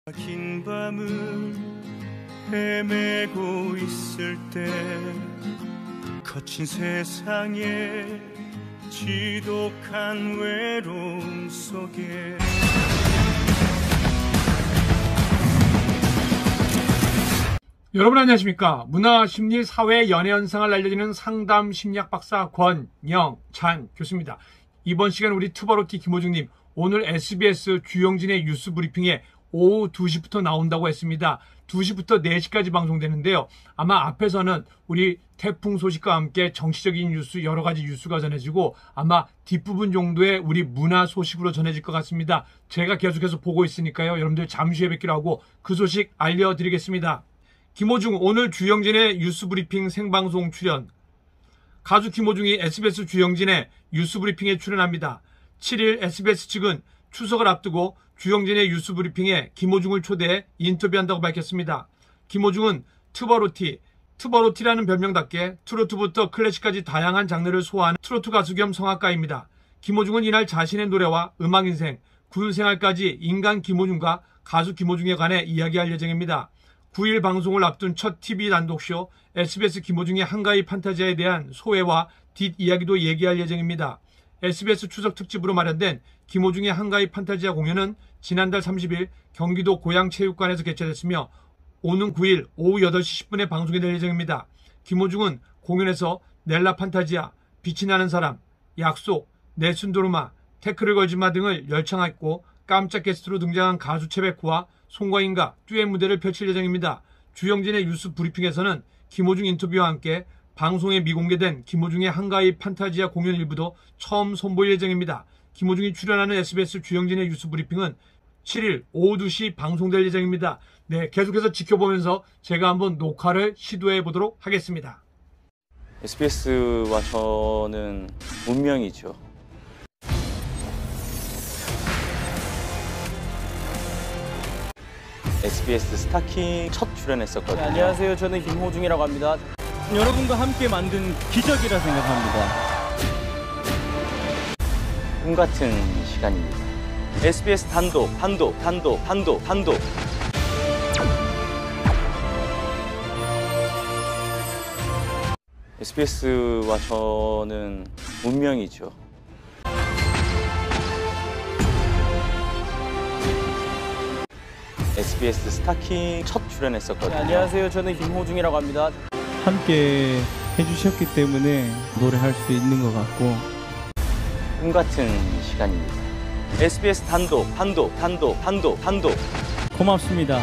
긴 밤을 헤매고 있을 때 거친 세상에 지독한 외로움 속에 여러분 안녕하십니까? 문화, 심리, 사회, 연애 현상을 알려주는 상담 심리학 박사 권영찬 교수입니다. 이번 시간 우리 투바로티 김호중님, 오늘 SBS 주영진의 뉴스 브리핑에 오후 2시부터 나온다고 했습니다. 2시부터 4시까지 방송되는데요. 아마 앞에서는 우리 태풍 소식과 함께 정치적인 뉴스, 여러 가지 뉴스가 전해지고 아마 뒷부분 정도의 우리 문화 소식으로 전해질 것 같습니다. 제가 계속해서 보고 있으니까요. 여러분들 잠시 후에 뵙기로 하고 그 소식 알려드리겠습니다. 김호중, 오늘 주영진의 뉴스 브리핑 생방송 출연. 가수 김호중이 SBS 주영진의 뉴스 브리핑에 출연합니다. 7일 SBS 측은 추석을 앞두고 주영진의 뉴스 브리핑에 김호중을 초대해 인터뷰한다고 밝혔습니다. 김호중은 투바로티라는 별명답게 트로트부터 클래식까지 다양한 장르를 소화하는 트로트 가수 겸 성악가입니다. 김호중은 이날 자신의 노래와 음악 인생, 군 생활까지 인간 김호중과 가수 김호중에 관해 이야기할 예정입니다. 9일 방송을 앞둔 첫 TV 단독쇼 SBS 김호중의 한가위 판타지아에 대한 소회와 뒷이야기도 얘기할 예정입니다. SBS 추석 특집으로 마련된 김호중의 한가위 판타지아 공연은 지난달 30일 경기도 고양체육관에서 개최됐으며 오는 9일 오후 8시 10분에 방송이 될 예정입니다. 김호중은 공연에서 넬라 판타지아, 빛이 나는 사람, 약속, 내순도르마, 태클을 걸지마 등을 열창했고 깜짝 게스트로 등장한 가수 최백호와 송가인과 듀엣 무대를 펼칠 예정입니다. 주영진의 뉴스 브리핑에서는 김호중 인터뷰와 함께 방송에 미공개된 김호중의 한가위 판타지아 공연 일부도 처음 선보일 예정입니다. 김호중이 출연하는 SBS 주영진의 뉴스 브리핑은 7일 오후 2시 방송될 예정입니다. 네, 계속해서 지켜보면서 제가 한번 녹화를 시도해 보도록 하겠습니다. SBS와 저는 운명이죠. SBS 스타킹 첫 출연했었거든요. 네, 안녕하세요. 저는 김호중이라고 합니다. 여러분과 함께 만든 기적이라 생각합니다. 꿈 같은 시간입니다. SBS 단독. SBS와 저는 운명이죠. SBS 스타킹 첫 출연했었거든요. 네, 안녕하세요. 저는 김호중이라고 합니다. 함께 해주셨기 때문에 노래할 수 있는 것 같고 꿈 같은 시간입니다. SBS 단독. 고맙습니다.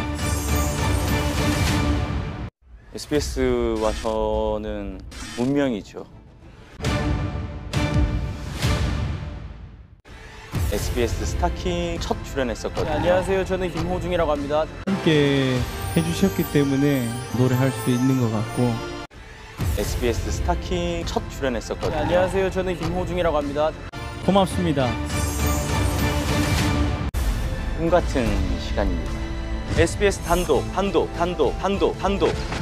SBS와 저는 운명이죠. SBS 스타킹 첫 출연했었거든요. 네, 안녕하세요. 저는 김호중이라고 합니다. 함께 해주셨기 때문에 노래할 수 있는 것 같고 SBS 스타킹 첫 출연했었거든요. 네, 안녕하세요. 저는 김호중이라고 합니다. 고맙습니다. 꿈 같은 시간입니다. SBS 단독.